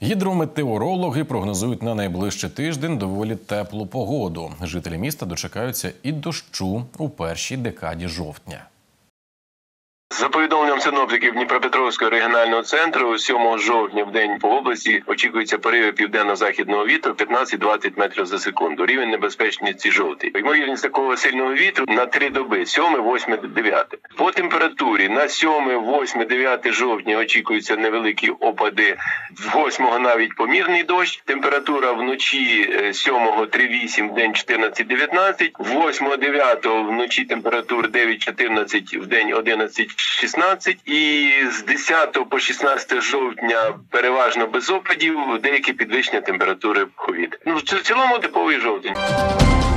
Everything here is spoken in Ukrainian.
Гідрометеорологи прогнозують на найближчий тиждень доволі теплу погоду. Жителі міста дочекаються і дощу у першій декаді жовтня. За повідомленням синоптиків Дніпропетровського регіонального центру, 7 жовтня в день по області очікується пориви південно-західного вітру 15-20 метрів за секунду. Рівень небезпечності жовтий. Ймовірність такого сильного вітру на 3 доби – 7, 8, 9. По температурі на 7, 8, 9 жовтня очікуються невеликі опади, 8 навіть помірний дощ. Температура вночі 7 3-8, в день 14-19. 8, 9 вночі температура 9-14, в день 11-16. І з 10 по 16 жовтня переважно без опадів, деякі підвищення температури повітря. В цілому типовий жовтень.